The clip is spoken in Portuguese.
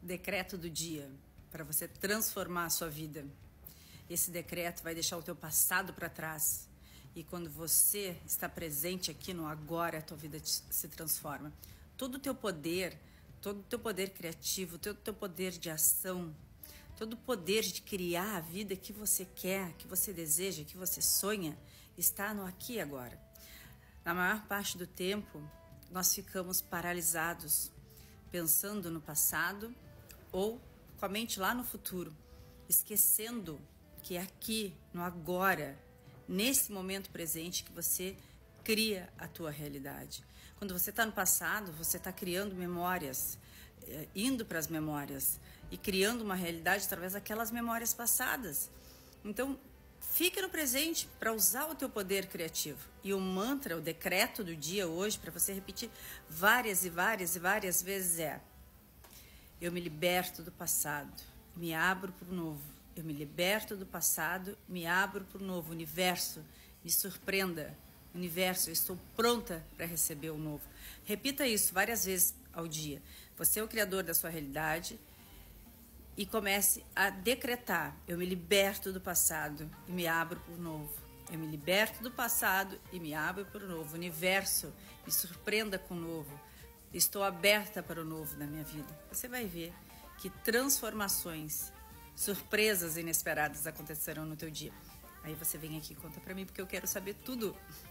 decreto do dia para você transformar a sua vida. Esse decreto vai deixar o teu passado para trás. E quando você está presente aqui no agora, a tua vida se transforma. Todo o teu poder criativo, todo o teu poder de ação, todo o poder de criar a vida que você quer, que você deseja, que você sonha, está no aqui e agora. Na maior parte do tempo, nós ficamos paralisados, pensando no passado ou com a mente lá no futuro, esquecendo que é aqui, no agora, nesse momento presente que você cria a tua realidade. Quando você está no passado, você está criando memórias, indo para as memórias e criando uma realidade através daquelas memórias passadas. Então, fique no presente para usar o teu poder criativo. E o mantra, o decreto do dia hoje, para você repetir várias vezes é: eu me liberto do passado, me abro para o novo. Eu me liberto do passado, me abro para o novo. Universo, me surpreenda. Universo, eu estou pronta para receber o novo. Repita isso várias vezes ao dia. Você é o criador da sua realidade e comece a decretar: eu me liberto do passado e me abro para o novo. Eu me liberto do passado e me abro para o novo. Universo, me surpreenda com o novo. Estou aberta para o novo na minha vida. Você vai ver que transformações, surpresas inesperadas acontecerão no teu dia. Aí você vem aqui e conta pra mim, porque eu quero saber tudo.